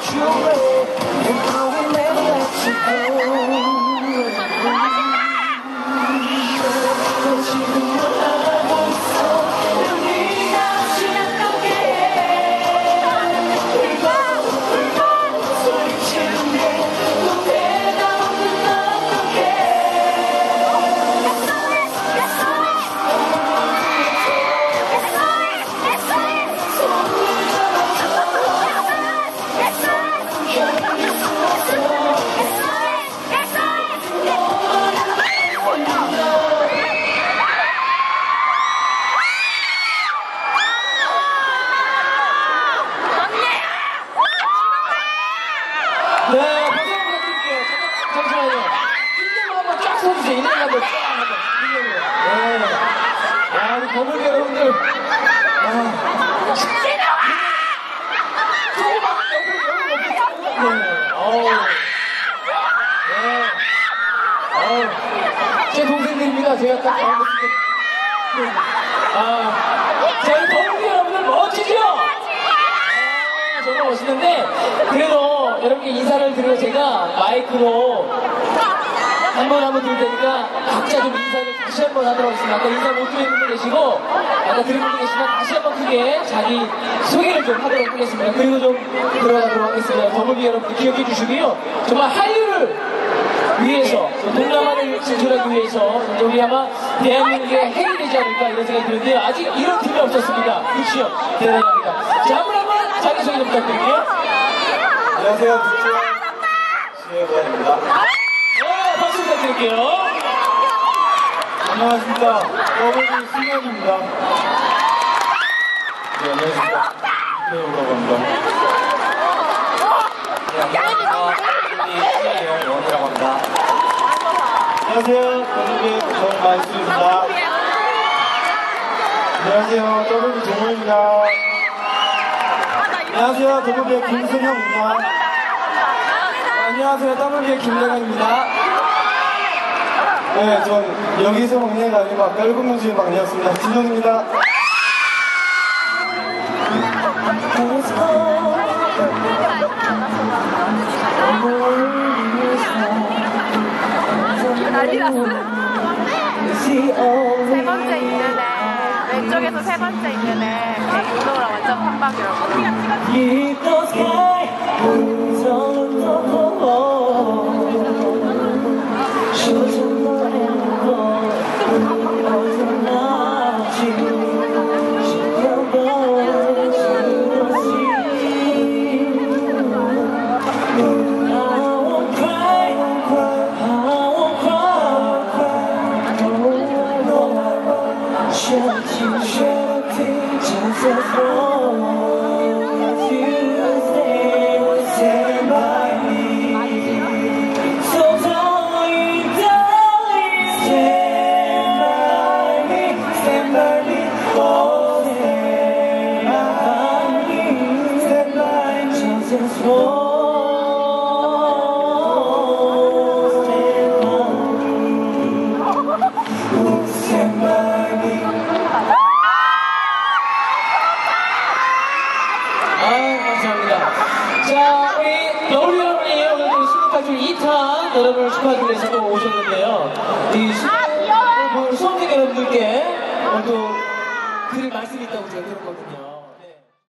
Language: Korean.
you away, and I will never let you go. 네, 박수 부탁드릴게요. 잠시만요. 인정을 한번 쫙 서주세요. 인정을 한번 쫙 한번. 네. 야, 우리 버블 여러분들. 제 동생들입니다. 제가 딱 알겠습니다. 저희 버블 여러분들 멋지죠? 정말 멋있는데, 그래도 여러분께 인사를 드리고 제가 마이크로 한번 드릴 테니까 각자 좀 인사를 다시 한번 하도록 하겠습니다. 아까 인사 못 드린 분들 계시고, 아까 드린 분들 계시면 다시 한번 크게 자기 소개를 좀 하도록 하겠습니다. 그리고 좀 들어가도록 하겠습니다. 더블비 여러분들 기억해 주시고요. 정말 한류를 위해서, 동남아를 진출하기 위해서 우리 아마 대한민국의 핵이 되지 않을까 이런 생각이 드는데요. 아직 이런 팀이 없었습니다. 그렇죠? 대단합니다. 자, 한번 자기소개 좀 부탁드릴게요. 안녕하세요. 지혜관입니다. 네, 박수 부탁드릴게요. 안녕하십니까. 더블비 승현입니다. 네, 안녕하십니까. 김태우라고 합니다. 네, 안녕하십니까. 더블비 원이라고 합니다. 안녕하세요. 더블비 정만수입니다. 안녕하세요. 더블비 정우입니다. 안녕하세요. 더블비의 김승형입니다. 안녕하세요. 더블비의 김대관입니다. 네, 전 여기서 막내가 아니고 아까 7명 막내였습니다. 진영입니다. 난리 났어. 세 번째 있는 애, 왼쪽에서 세 번째 있는 애, 윤호랑 완전 판박이라고. 자, 우리 겨울 여러분이 오늘 16주 2탄 여러분을 축하하기 위해서 또 오셨는데요. 이 수험생 여러분들께 오늘 또 드릴 말씀이 있다고 제가 들었거든요.